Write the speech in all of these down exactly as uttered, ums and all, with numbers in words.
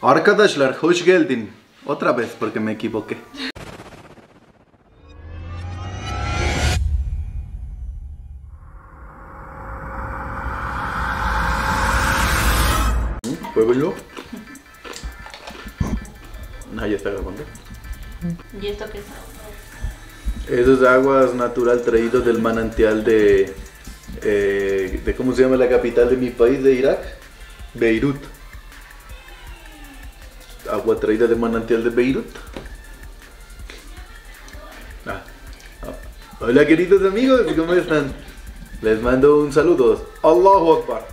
Arkadaşlar hoş geldin. Otra vez porque me equivoqué. ¿Puedo yo? Ah, ya está grabando. ¿Y esto qué es? Eso es aguas natural traído del manantial de, eh, de ¿cómo se llama la capital de mi país, de Irak? Beirut. Agua traída del manantial de Beirut. Ah, ah. Hola queridos amigos, ¿cómo están? Les mando un saludo. Allahu Akbar.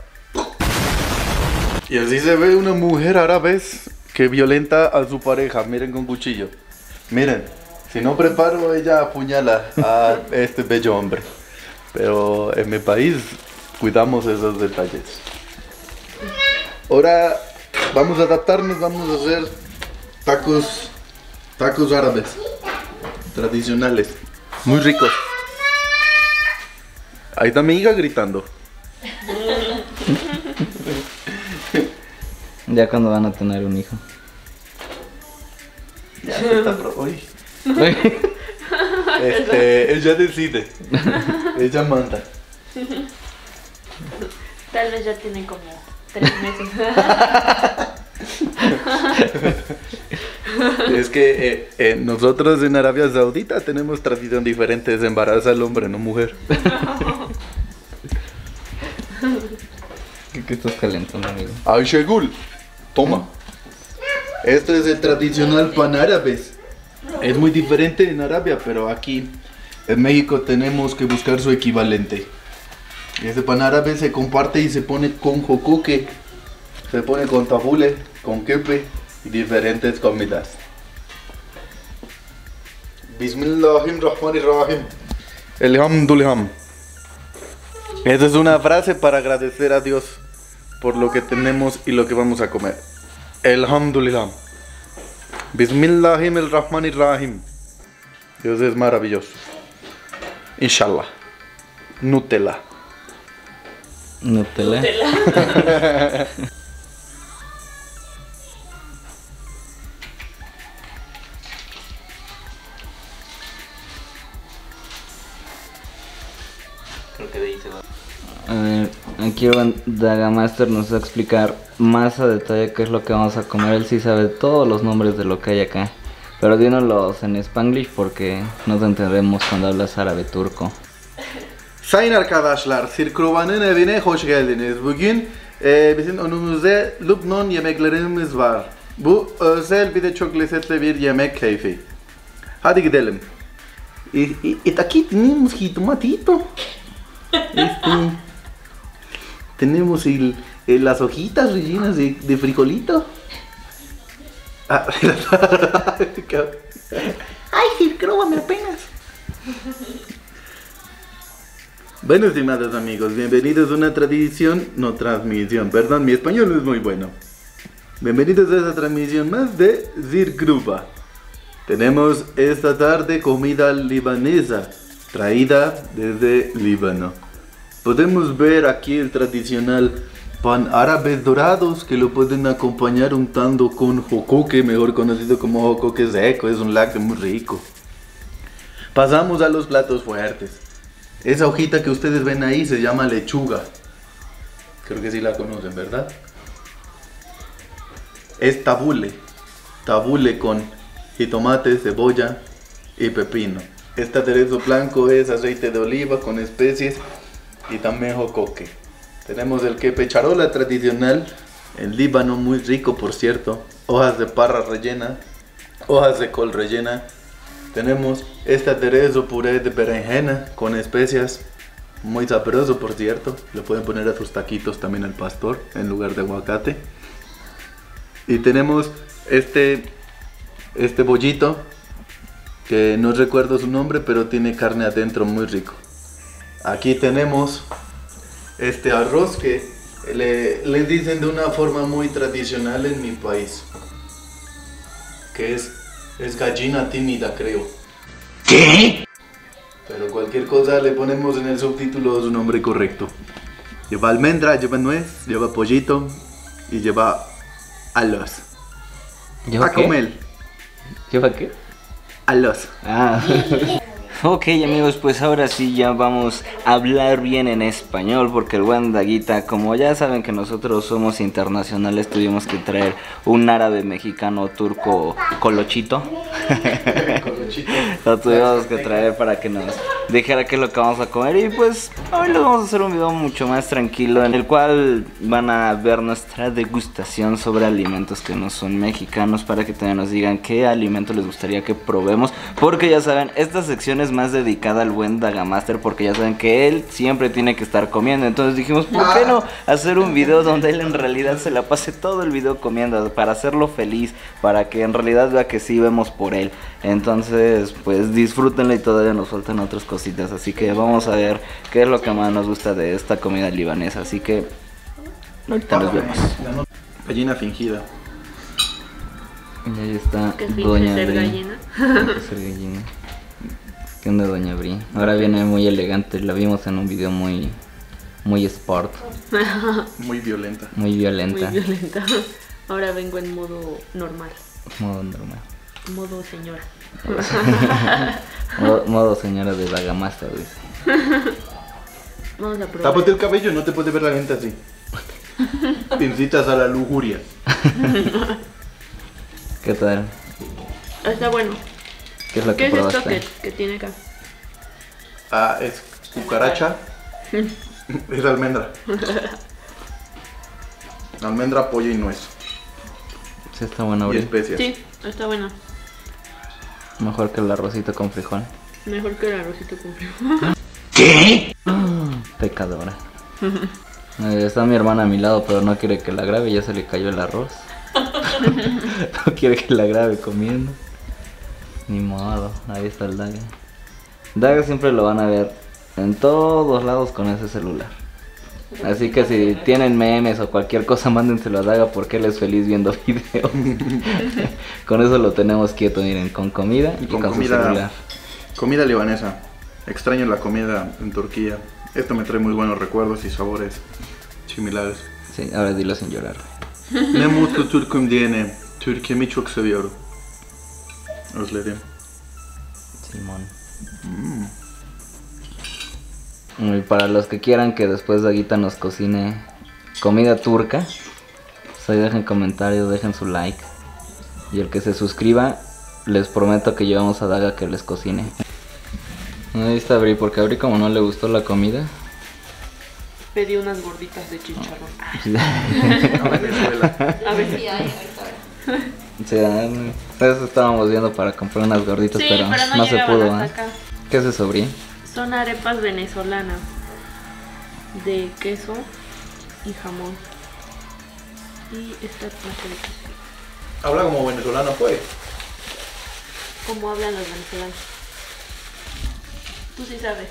Y así se ve una mujer árabe que violenta a su pareja. Miren con cuchillo. Miren, si no preparo ella apuñala a este bello hombre. Pero en mi país cuidamos esos detalles. Ahora vamos a adaptarnos, vamos a hacer tacos, tacos árabes tradicionales, muy ricos. Ahí está mi hija gritando. Ya cuando van a tener un hijo. Ya se está pro... Uy. Este, ella decide. Ella manda. Tal vez ya tiene como tres meses. Es que eh, eh, nosotros en Arabia Saudita tenemos tradición diferente. Se embaraza el hombre, no mujer. ¿Qué, qué estás calentando, amigo? Ayshegul, toma. Este es el tradicional pan árabe. Es muy diferente en Arabia, pero aquí en México tenemos que buscar su equivalente. Este pan árabe se comparte y se pone con jocoque, se pone con tabule, con kepe y diferentes comidas. Bismillahirrahmanirrahim. Elhamdulillah. Esa es una frase para agradecer a Dios por lo que tenemos y lo que vamos a comer. Elhamdulillah. Bismillahirrahmanirrahim. Dios es maravilloso. Inshallah. Nutella. Nutella. Nutella. Creo que de ahí se va. A ver, aquí Urban Dagamaster nos va a explicar más a detalle qué es lo que vamos a comer. Él sí sabe todos los nombres de lo que hay acá. Pero dínoslos en Spanglish porque no te entendemos cuando hablas árabe turco. Sayın arkadaşlar, Sirkruvan'ın evine hoş geldiniz. Bugün e, bizim önümüzde Lübnan yemeklerimiz var. Bu özel bir de çok lezzetli bir yemek keyfi. Hadi gidelim. Y, y, y aquí tenemos jitomatito. Este, tenemos el, el, las hojitas rellenas de, de frijolito. Ah, ay, Sirkruvan, apenas. Bueno, estimados amigos, bienvenidos a una tradición, no transmisión, perdón, mi español no es muy bueno. Bienvenidos a esta transmisión más de Zirgruba. Tenemos esta tarde comida libanesa, traída desde Líbano. Podemos ver aquí el tradicional pan árabe dorados que lo pueden acompañar untando con jocoque, mejor conocido como jocoque seco, es un lácteo muy rico. Pasamos a los platos fuertes. Esa hojita que ustedes ven ahí se llama lechuga. Creo que sí la conocen, ¿verdad? Es tabule. Tabule con jitomate, cebolla y pepino. Este aderezo blanco es aceite de oliva con especies y también jocoque. Tenemos el kepe charola tradicional en Líbano, muy rico por cierto. Hojas de parra rellena, hojas de col rellena. Tenemos este aderezo puré de berenjena con especias, muy sabroso por cierto. Le pueden poner a sus taquitos también al pastor en lugar de aguacate. Y tenemos este, este bollito que no recuerdo su nombre, pero tiene carne adentro muy rico. Aquí tenemos este arroz que le, le dicen de una forma muy tradicional en mi país, que es Es gallina tímida, creo. ¿Qué? Pero cualquier cosa le ponemos en el subtítulo su nombre correcto. Lleva almendra, lleva nuez, lleva pollito y lleva alas. ¿Lleva A qué? comer. ¿Lleva qué? A los. Ah. Ok, amigos, pues ahora sí ya vamos a hablar bien en español, porque el buen Daguita, como ya saben que nosotros somos internacionales, tuvimos que traer un árabe mexicano turco colochito. Colochito. Lo tuvimos que traer para que nos dijera qué es lo que vamos a comer. Y pues hoy les vamos a hacer un video mucho más tranquilo, en el cual van a ver nuestra degustación sobre alimentos que no son mexicanos, para que también nos digan qué alimento les gustaría que probemos. Porque ya saben, esta sección es más dedicada al buen Dagamaster, porque ya saben que él siempre tiene que estar comiendo. Entonces dijimos, ¿por qué no hacer un video donde él en realidad se la pase todo el video comiendo, para hacerlo feliz, para que en realidad vea que sí vemos por él? Entonces pues disfrútenlo, y todavía nos faltan otras cositas, así que vamos a ver qué es lo que más nos gusta de esta comida libanesa. Así que ahorita nos vemos. Gallina fingida. Y ahí está Que finge Doña ser Bri. gallina. Finge ser gallina. ¿Qué onda, Doña Bri? Ahora viene muy elegante, la vimos en un video muy muy sport, Muy violenta. muy Muy violenta. violenta. Ahora vengo en modo normal. Modo normal. Modo señora. Modo, modo señora de Dagamaster, dice. Vamos a probar. Tápate el cabello, no te puede ver la gente así. Te incitas a la lujuria. ¿Qué tal? Está bueno. ¿Qué es lo que ¿Qué es esto probaste? que, que tiene acá? Ah, es cucaracha. Es almendra. Almendra, pollo y nuez. Sí, está bueno, Y Bri. especias. Sí, está bueno. Mejor que el arrocito con frijol. Mejor que el arrocito con frijol. Pecadora. Eh, Está mi hermana a mi lado, pero no quiere que la grabe, ya se le cayó el arroz. No quiere que la grabe comiendo. Ni modo, ahí está el Daga. Daga siempre lo van a ver en todos lados con ese celular. Así que si tienen memes o cualquier cosa, mándenselo a Daga, porque él es feliz viendo videos. Con eso lo tenemos quieto, miren, con comida y Con con, comida. su celular. Comida libanesa. Extraño la comida en Turquía. Esto me trae muy buenos recuerdos y sabores similares. Sí, ahora dilo sin llorar. Ne mutlu Türk'üm diyene. Türkiye'mi çok seviyorum. Özledim. Simón. Y para los que quieran que después Daguita nos cocine comida turca, pues ahí dejen comentarios, dejen su like. Y el que se suscriba, les prometo que llevamos a Daga que les cocine. Ahí está Bri, porque a Bri como no le gustó la comida. Pedí unas gorditas de chicharrón. Sí, A Venezuela. A ver Sí, hay ahorita. sí, ah, eso estábamos viendo para comprar unas gorditas, Sí, pero, pero no, no se llegaban pudo. hasta ¿eh? acá. ¿Qué es eso, Bri? Son arepas venezolanas de queso y jamón. Y esta clase de queso. Habla como venezolano, pues. ¿Cómo hablan los venezolanos? Tú sí sabes.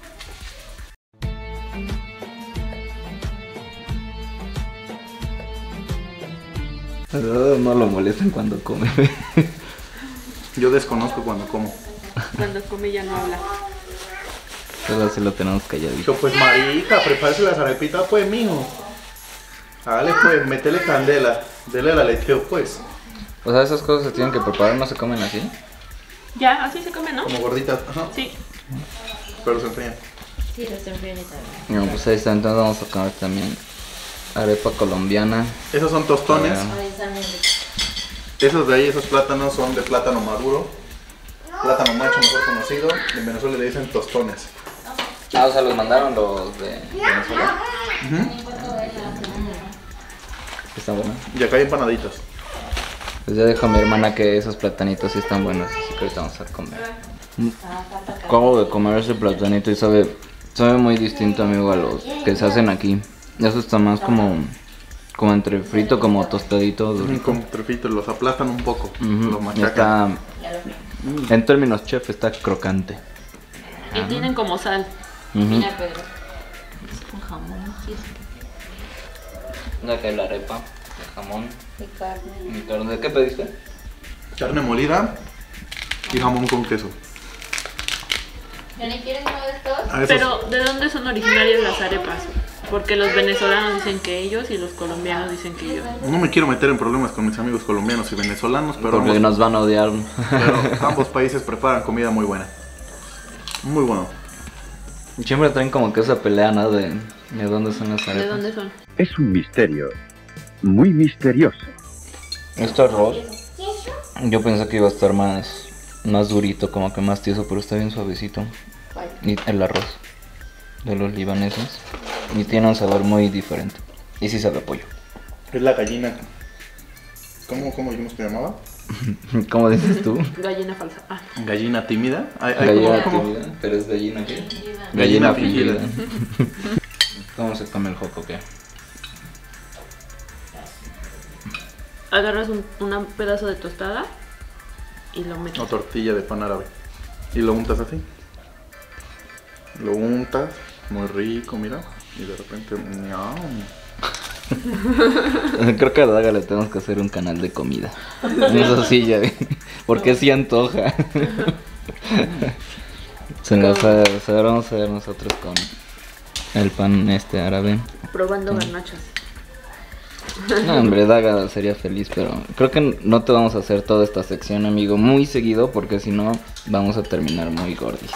Pero no lo molesten cuando come. Yo desconozco cuando como. Cuando come ya no habla. Pero así lo tenemos calladito. Yo, pues marica, prepárese las arepitas, pues, mijo. Hágale, pues, métele candela. Dele la leteo, pues. O sea, esas cosas se tienen que preparar, no se comen así. Ya, así se come, ¿no? Como gorditas. Ajá. Sí. Pero se enfrían. Sí, los enfrían y también. No, pues ahí está, entonces vamos a comer también arepa colombiana. Esos son tostones. Ah. Ay, están bien ricos. Esos de ahí, esos plátanos son de plátano maduro. Plátano macho, mejor conocido. En Venezuela le dicen tostones. Ah, o sea, los mandaron los de Venezuela. Está bueno. Y acá hay empanaditas. Pues ya dijo mi hermana que esos platanitos sí están buenos, así que ahorita vamos a comer. Acabo de comer ese platanito y sabe, sabe muy distinto, amigo, a los que se hacen aquí. Eso está más como, como entre frito, como tostadito. Mm, Con trefitos, los aplastan un poco. Ujú, Los machacan. Está, en términos chef, está crocante. Y tienen como sal. Ujú. Mira, Pedro. Es con jamón, sí, Acá hay la arepa, el jamón, y carne. mi carne. ¿Qué pediste? Carne molida y jamón con queso. ¿Ya ni quieres uno de estos? A esos- Pero, ¿de dónde son originarias las arepas? Porque los venezolanos dicen que ellos y los colombianos dicen que ellos. No me quiero meter en problemas con mis amigos colombianos y venezolanos, pero Porque ambos, nos van a odiar. pero ambos países preparan comida muy buena. Muy bueno. Siempre traen como que esa pelea, ¿no? De, de dónde son las arepas. ¿De dónde son? Es un misterio, muy misterioso. Este arroz, yo pensé que iba a estar más, más durito, como que más tieso, pero está bien suavecito. Y el arroz de los libaneses. Y tiene un sabor muy diferente. Y sí sabe a pollo. Es la gallina. ¿Cómo, cómo dijimos que llamaba? ¿Cómo dices tú? Gallina falsa. Ah. Gallina tímida. Ay, ay, Gallina ¿cómo- cómo? tímida, pero es gallina qué? Gallina Gallina fingida. fingida. ¿Cómo se come el joco qué? Agarras un, un pedazo de tostada y lo metes. O tortilla de pan árabe. Y lo untas así. Lo untas, muy rico, mira. Y de repente, miau. Creo que a Daga le tenemos que hacer un canal de comida. Eso sí, ya vi. Porque sí antoja. Se nos va se lo vamos a ver nosotros con el pan este árabe. Probando garnachas. No, hombre, Daga sería feliz, pero creo que no te vamos a hacer toda esta sección, amigo, muy seguido, porque si no, vamos a terminar muy gordis.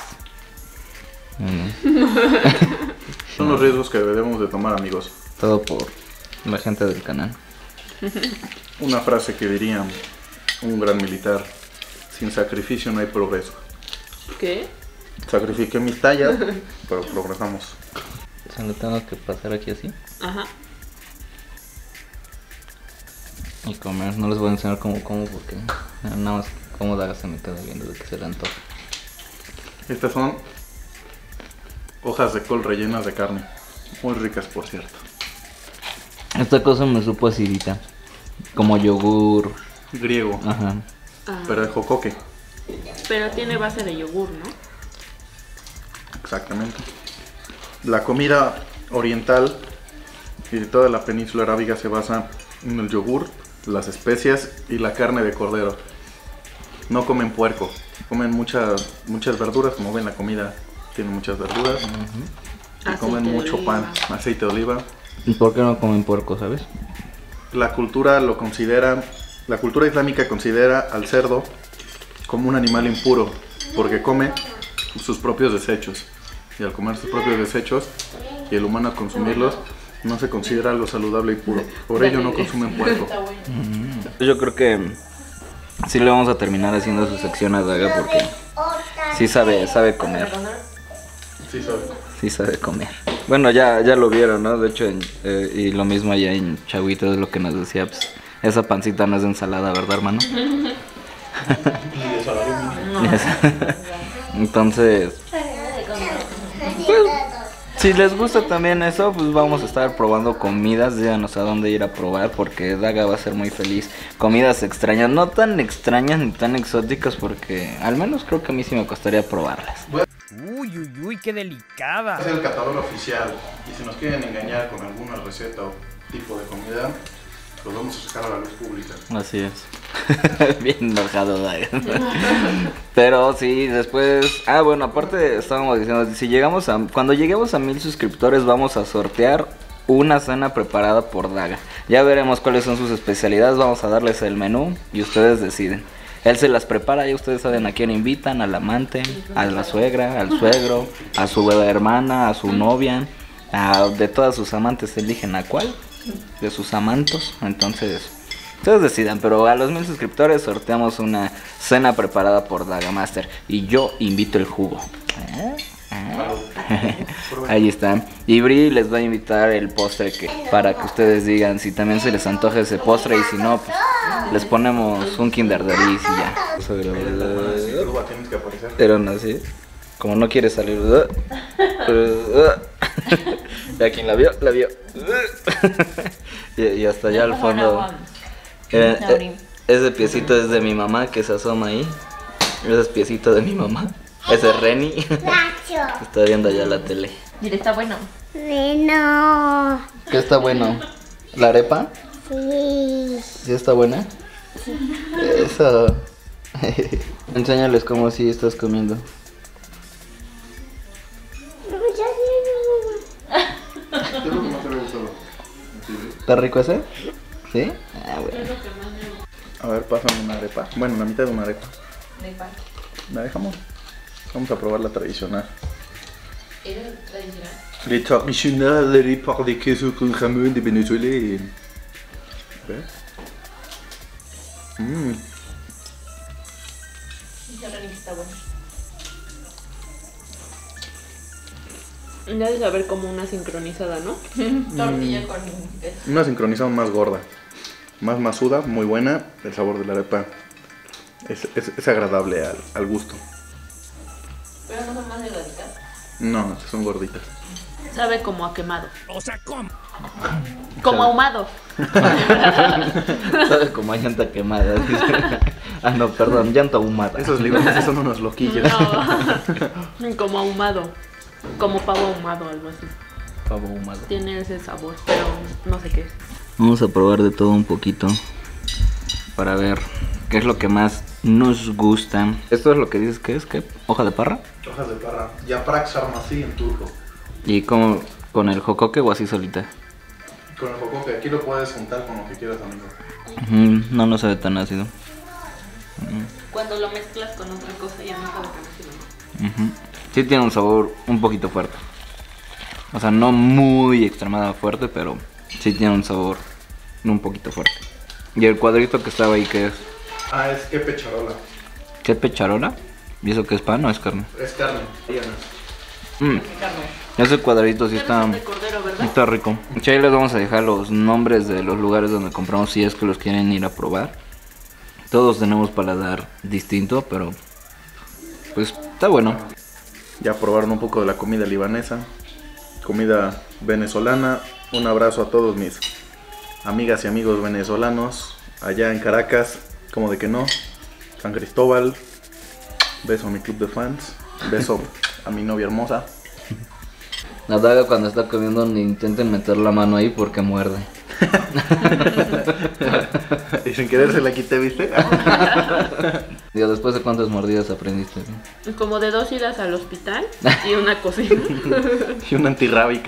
Mm, Son los riesgos que debemos de tomar, amigos. Todo por la gente del canal. Una frase que diría un gran militar: sin sacrificio no hay progreso. ¿Qué? Sacrifiqué mis tallas, pero progresamos. O sea, lo tengo que pasar aquí así Ajá. y comer. No les voy a enseñar cómo como porque nada más como Daga se me queda viendo de que se le antoja. Estas son hojas de col rellenas de carne. Muy ricas, por cierto. Esta cosa me supo acidita, como yogur. Griego, Ajá. Ah, pero de jocoque. pero tiene base de yogur, ¿no? Exactamente. La comida oriental y de toda la península arábiga se basa en el yogur, las especias y la carne de cordero. No comen puerco, comen muchas muchas verduras, como ven la comida tiene muchas verduras. Y Aceite comen de mucho oliva. pan, aceite de oliva. ¿Y por qué no comen puerco, sabes? La cultura lo considera, la cultura islámica considera al cerdo como un animal impuro, porque come sus propios desechos. Y al comer sus propios desechos y el humano a consumirlos, no se considera algo saludable y puro. Por ello no consumen puerco. Yo creo que sí le vamos a terminar haciendo su sección a Daga porque sí sabe, sabe comer. Sí, sabe. Sí sabe comer. Bueno, ya, ya lo vieron, ¿no? De hecho, en, eh, y lo mismo allá en Chavito es lo que nos decía, pues, esa pancita no es de ensalada, ¿verdad, hermano? Entonces, pues, si les gusta también eso, pues vamos a estar probando comidas. Díganos a dónde ir a probar porque Daga va a ser muy feliz. Comidas extrañas, no tan extrañas ni tan exóticas porque al menos creo que a mí sí me costaría probarlas. Uy, uy, uy, qué delicada. Es el catálogo oficial y si nos quieren engañar con alguna receta o tipo de comida, los vamos a sacar a la luz pública. Así es. Bien enojado, Daga. Pero sí, después. Ah, bueno, aparte estábamos diciendo: si llegamos a. Cuando lleguemos a mil suscriptores, vamos a sortear una cena preparada por Daga. Ya veremos cuáles son sus especialidades. Vamos a darles el menú y ustedes deciden. Él se las prepara y ustedes saben a quién invitan: al amante, a la suegra, al suegro, a su hermana, a su novia. A, de todas sus amantes eligen a cuál de sus amantos. Entonces ustedes decidan, pero a los mil suscriptores sorteamos una cena preparada por Daga Master y yo invito el jugo. ¿Eh? ¿Eh? Ahí está. Y Bri les va a invitar el postre que, para que ustedes digan si también se les antoja ese postre y si no, pues les ponemos un Kinder de Ris y ya. Tienes que aparecer. Pero no, sí. Como no quiere salir. Ya quien la vio, la vio. y, y hasta allá al fondo. Eh, eh, ese piecito es de mi mamá que se asoma ahí. Ese es piecito de mi mamá. Ese es Reni. Está viendo allá la tele. Dile, está bueno. Bueno, ¿Qué está bueno? ¿La arepa? sí. ¿Sí está buena? Eso. Enséñales cómo sí estás comiendo. Yo lo ¿Está rico ese? ¿Sí? Ah, bueno. Es lo que más me gusta. A ver, pásame una arepa. Bueno, la mitad de una arepa. De pan. ¿La dejamos? Vamos a probar la tradicional. ¿Era tradicional? Les tradicionales arepas de queso con jamón de Venezuela. ¿Ves? Mmm. Chicharrón está bueno. Ya de saber como una sincronizada, ¿no? Tortilla con queso. Una sincronización más gorda. Más masuda, muy buena. El sabor de la arepa es, es, es agradable al, al gusto. Pero no son más delgaditas. No, son gorditas. Sabe como a quemado. O sea, ¿cómo? Como ahumado. Sabe como a llanta quemada. Dice. Ah, no, perdón, llanta ahumada. Esos libaneses son unos loquillos. No. Como ahumado. Como pavo ahumado, algo así. Pavo ahumado. Tiene ese sabor, pero no sé qué es. Vamos a probar de todo un poquito para ver qué es lo que más nos gusta. Esto es lo que dices que es, ¿qué? ¿Hoja de parra? Hojas de parra. Yaprak sarmasí en turco. ¿Y como con el jocoque o así solita? Con el jocoque. Aquí lo puedes juntar con lo que quieras, amigo. Mm, no, no sabe tan ácido. Cuando lo mezclas con otra cosa ya no sabe tan ácido, ¿no? Ujú. Sí tiene un sabor un poquito fuerte. O sea, no muy extremadamente fuerte, pero sí tiene un sabor un poquito fuerte. ¿Y el cuadrito que estaba ahí qué es? Ah, es que pecharola. ¿Qué pecharola? ¿Y eso qué es pan o es carne? Es carne. Mm. Ese cuadradito sí está, De cordero, ¿verdad? está rico. Sí, ahí les vamos a dejar los nombres de los lugares donde compramos si es que los quieren ir a probar. Todos tenemos paladar distinto, pero pues está bueno. Ya probaron un poco de la comida libanesa, comida venezolana. Un abrazo a todos mis amigas y amigos venezolanos allá en Caracas, como de que no, San Cristóbal. Beso a mi club de fans, beso a mi novia hermosa. La daga cuando está comiendo ni intenten meter la mano ahí porque muerde. Y sin querer se la quité, ¿viste? Digo, después de cuántas mordidas aprendiste, ¿no? Como de dos idas al hospital y una cocina. Y una antirrábica.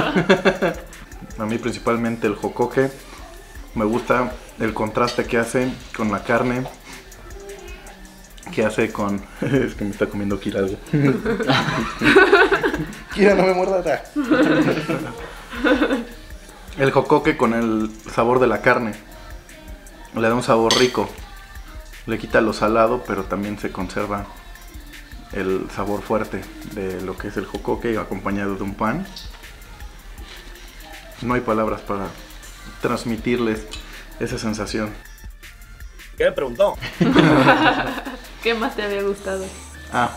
A mí principalmente el jocoque. Me gusta el contraste que hace con la carne. Que hace con... Es que me está comiendo Kira algo. Kira, no me muerdas. El jocoque con el sabor de la carne. Le da un sabor rico. Le quita lo salado, pero también se conserva el sabor fuerte de lo que es el jocoque acompañado de un pan. No hay palabras para transmitirles esa sensación. ¿Qué me preguntó? ¿Qué más te había gustado? Ah.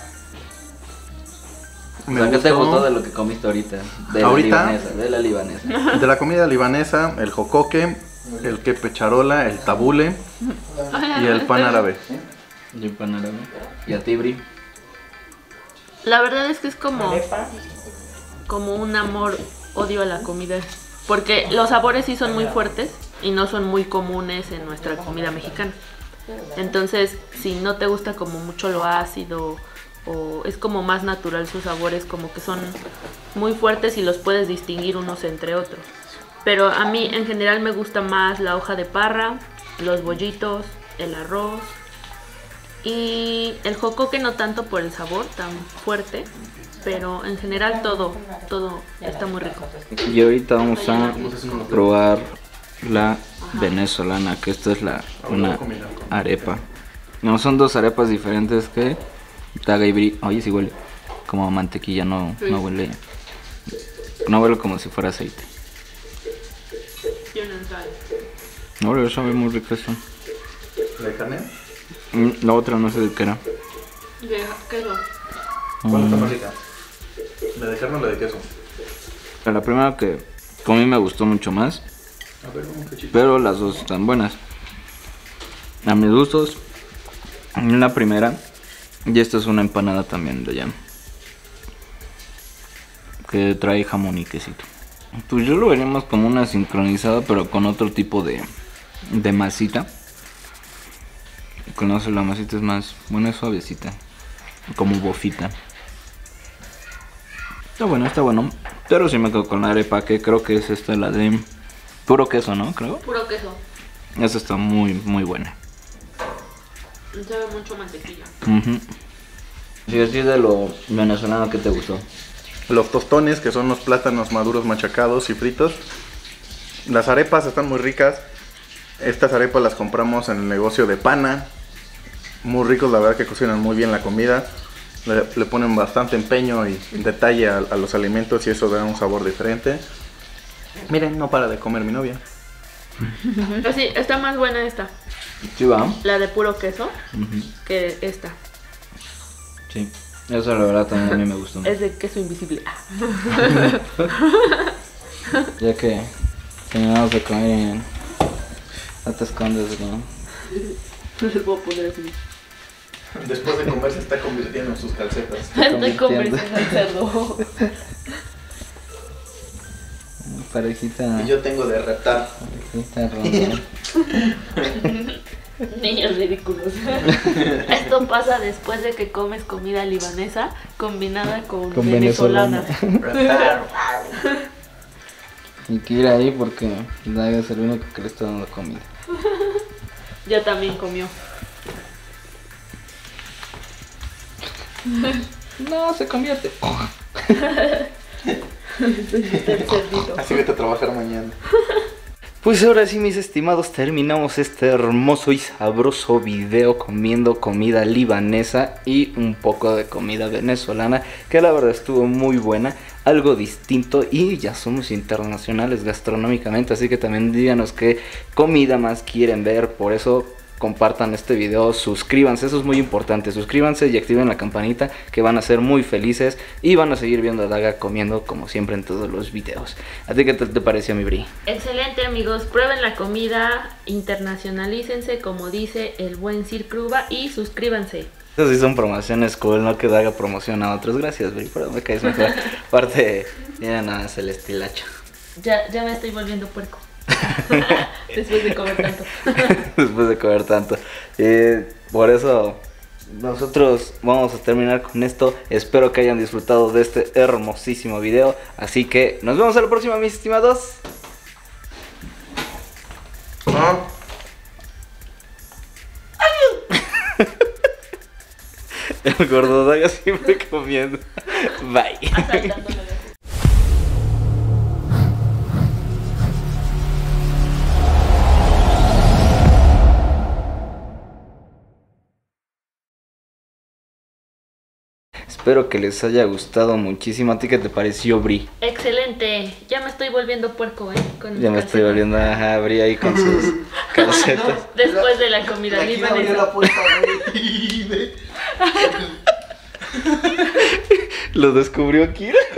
O sea, ¿qué te gustó de lo que comiste ahorita? De Ahorita, la libanesa, de la libanesa. De la comida libanesa, el jocoque, el quepe charola, el tabule y el pan árabe. Y el pan árabe. ¿Y a ti, Bri? La verdad es que es como, como un amor-odio a la comida. Porque los sabores sí son muy fuertes y no son muy comunes en nuestra comida mexicana. Entonces, si no te gusta como mucho lo ácido o es como más natural sus sabores, como que son muy fuertes y los puedes distinguir unos entre otros. Pero a mí en general me gusta más la hoja de parra, los bollitos, el arroz y el jocoque no tanto por el sabor tan fuerte, pero en general todo, todo está muy rico. Y ahorita vamos a probar la venezolana, que esta es la una arepa. No, son dos arepas diferentes que Daga y Bri. Oye, sí huele como a mantequilla, no, no huele. No huele como si fuera aceite. Tienen sal. No, sabe muy rico eso. ¿La de carne? Mm, La otra no sé de qué era. De queso. ¿Cuál está más rica? ¿La de carne o la de queso? La primera que comí me gustó mucho más, A ver, un cachito. pero las dos están buenas. A mis gustos, la primera, y esta es una empanada también de allá, que trae jamón y quesito. Pues yo lo vería más como una sincronizada, pero con otro tipo de, de masita. Conoce, la masita es más, bueno, es suavecita, como bofita. Está bueno, está bueno. Pero sí me quedo con la arepa, que creo que es esta, la de Puro queso, ¿no? Creo. Puro queso. Eso está muy, muy buena. Sabe mucho mantequilla. Uh-huh. Si así de lo venezolano, ¿qué te gustó? Los tostones, que son los plátanos maduros machacados y fritos. Las arepas están muy ricas. Estas arepas las compramos en el negocio de Pana. Muy ricos, la verdad que cocinan muy bien la comida. Le, le ponen bastante empeño y detalle a, a los alimentos y eso da un sabor diferente. Miren, no para de comer mi novia. Pero sí, está más buena esta. Sí, va. La de puro queso Uh-huh. que esta. Sí. Eso la verdad también a mí me gustó. Es de queso invisible. Ya que terminamos de comer y no te escondes, ¿no? No les puedo poner así. Después de comer se está convirtiendo en sus calcetas. Estoy convirtiendo. convirtiendo en cerdo. Parejita. Y yo tengo de reptar. Parejita ronda. Niños ridículos. Esto pasa después de que comes comida libanesa combinada con, Con venezolana. Reptar. Hay que ir ahí porque Daga es el único que le está dando comida. Ya también comió. No, se convierte. El cerdito. Así vete a trabajar mañana. Pues ahora sí, mis estimados, terminamos este hermoso y sabroso video comiendo comida libanesa y un poco de comida venezolana, que la verdad estuvo muy buena, algo distinto, y ya somos internacionales gastronómicamente, así que también díganos qué comida más quieren ver. Por eso compartan este video, suscríbanse, eso es muy importante, suscríbanse y activen la campanita, que van a ser muy felices y van a seguir viendo a Daga comiendo como siempre en todos los videos. ¿A ti qué te, te pareció, mi Bri? Excelente, amigos, prueben la comida, internacionalícense como dice el buen Sir Kruba y suscríbanse. Esas sí son promociones cool, no que Daga promociona a otros. Gracias, Bri, pero me caes mejor. Aparte, mira nada más el estilacho. Ya, ya me estoy volviendo puerco. Después de comer tanto. Después de comer tanto. Eh, por eso nosotros vamos a terminar con esto. Espero que hayan disfrutado de este hermosísimo video. Así que nos vemos a la próxima, mis estimados. ¿Ah? El gordo Daga siempre comiendo. Bye. Asaltándolo. Espero que les haya gustado muchísimo. ¿A ti qué te pareció, Bri? Excelente, ya me estoy volviendo puerco, eh. Con Ya me estoy volviendo a Bri ahí con sus calcetas. Después de la comida Aquí abrió libanesa. la puerta, güey. Lo descubrió Kira.